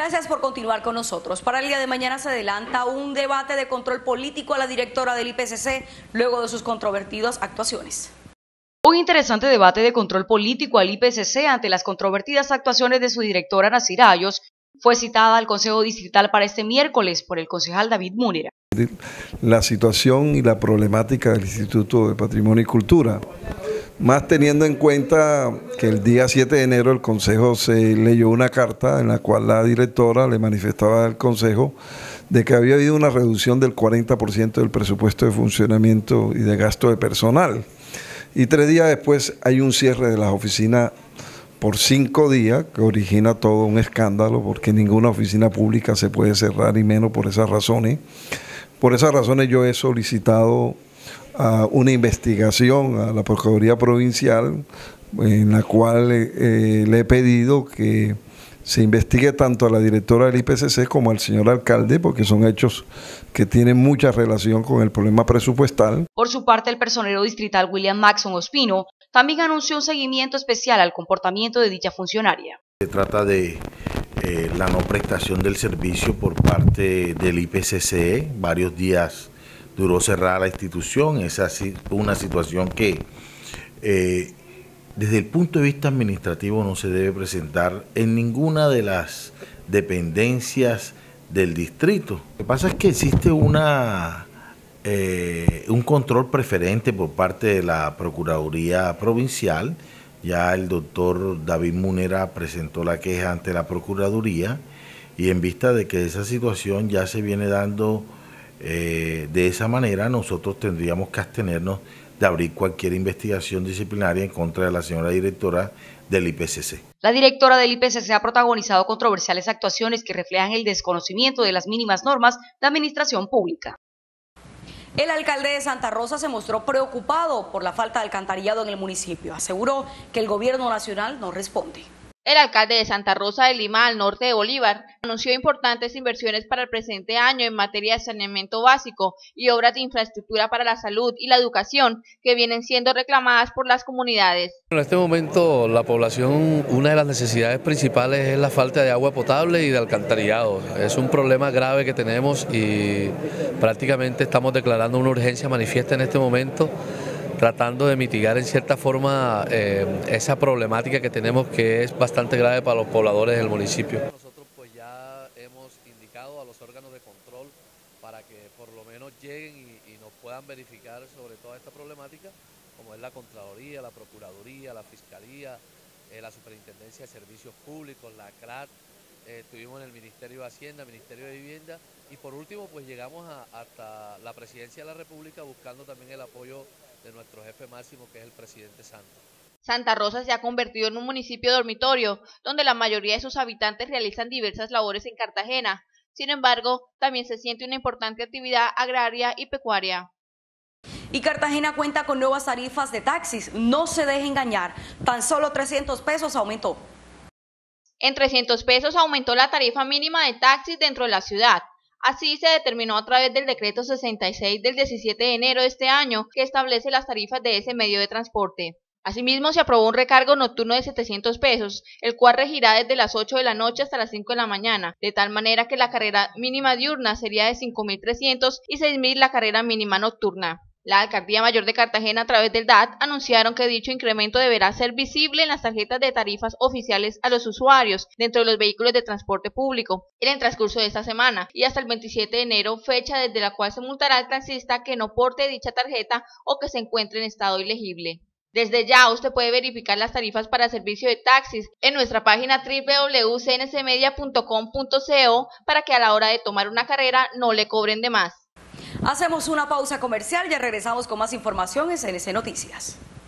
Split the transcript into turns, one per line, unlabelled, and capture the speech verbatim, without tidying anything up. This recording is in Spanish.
Gracias por continuar con nosotros. Para el día de mañana se adelanta un debate de control político a la directora del I P C C luego de sus controvertidas actuaciones.
Un interesante debate de control político al I P C C ante las controvertidas actuaciones de su directora Nasir Ayos fue citada al Consejo Distrital para este miércoles por el concejal David Múnera.
La situación y la problemática del Instituto de Patrimonio y Cultura, más teniendo en cuenta que el día siete de enero el Consejo se leyó una carta en la cual la directora le manifestaba al Consejo de que había habido una reducción del cuarenta por ciento del presupuesto de funcionamiento y de gasto de personal. Y tres días después hay un cierre de las oficinas por cinco días que origina todo un escándalo porque ninguna oficina pública se puede cerrar y menos por esas razones. Por esas razones yo he solicitado uh, una investigación a la Procuraduría Provincial en la cual eh, le he pedido que se investigue tanto a la directora del I P C C como al señor alcalde, porque son hechos que tienen mucha relación con el problema presupuestal.
Por su parte, el personero distrital William Maxson Ospino también anunció un seguimiento especial al comportamiento de dicha funcionaria.
Se trata de eh, la no prestación del servicio por parte del I P C C. Varios días duró cerrada la institución. Esa es una situación que eh, desde el punto de vista administrativo no se debe presentar en ninguna de las dependencias del distrito. Lo que pasa es que existe una, eh, un control preferente por parte de la Procuraduría Provincial. Ya el doctor David Múnera presentó la queja ante la Procuraduría y en vista de que esa situación ya se viene dando eh, de esa manera, nosotros tendríamos que abstenernos de abrir cualquier investigación disciplinaria en contra de la señora directora del I P C C.
La directora del I P C C ha protagonizado controversiales actuaciones que reflejan el desconocimiento de las mínimas normas de administración pública.
El alcalde de Santa Rosa se mostró preocupado por la falta de alcantarillado en el municipio. Aseguró que el gobierno nacional no responde.
El alcalde de Santa Rosa de Lima, al norte de Bolívar, anunció importantes inversiones para el presente año en materia de saneamiento básico y obras de infraestructura para la salud y la educación que vienen siendo reclamadas por las comunidades.
En este momento la población, una de las necesidades principales es la falta de agua potable y de alcantarillado. Es un problema grave que tenemos y prácticamente estamos declarando una urgencia manifiesta en este momento, tratando de mitigar en cierta forma eh, esa problemática que tenemos, que es bastante grave para los pobladores del municipio. Nosotros pues ya hemos indicado a los órganos de control para que por lo menos lleguen y, y nos puedan verificar sobre toda esta problemática, como es la Contraloría, la Procuraduría, la Fiscalía, eh, la Superintendencia de Servicios Públicos, la C R A T, eh, estuvimos en el Ministerio de Hacienda, Ministerio de Vivienda y por último pues llegamos a, hasta la Presidencia de la República buscando también el apoyo de nuestro jefe máximo, que es el presidente Santos.
Santa Rosa se ha convertido en un municipio dormitorio, donde la mayoría de sus habitantes realizan diversas labores en Cartagena. Sin embargo, también se siente una importante actividad agraria y pecuaria.
Y Cartagena cuenta con nuevas tarifas de taxis. No se deje engañar, tan solo trescientos pesos aumentó.
En trescientos pesos aumentó la tarifa mínima de taxis dentro de la ciudad. Así se determinó a través del decreto sesenta y seis del diecisiete de enero de este año, que establece las tarifas de ese medio de transporte. Asimismo, se aprobó un recargo nocturno de setecientos pesos, el cual regirá desde las ocho de la noche hasta las cinco de la mañana, de tal manera que la carrera mínima diurna sería de cinco mil trescientos y seis mil la carrera mínima nocturna. La Alcaldía Mayor de Cartagena, a través del D A T, anunciaron que dicho incremento deberá ser visible en las tarjetas de tarifas oficiales a los usuarios dentro de los vehículos de transporte público en el transcurso de esta semana y hasta el veintisiete de enero, fecha desde la cual se multará al taxista que no porte dicha tarjeta o que se encuentre en estado ilegible. Desde ya usted puede verificar las tarifas para servicio de taxis en nuestra página doble u doble u doble u punto c n c media punto com punto co para que a la hora de tomar una carrera no le cobren de más.
Hacemos una pausa comercial y regresamos con más información en C N C Noticias.